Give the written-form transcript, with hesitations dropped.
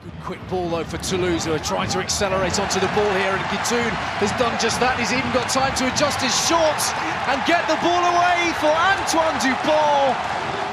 Good quick ball though for Toulouse, who are trying to accelerate onto the ball here, and Guitoun has done just that. He's even got time to adjust his shorts and get the ball away for Antoine Dupont.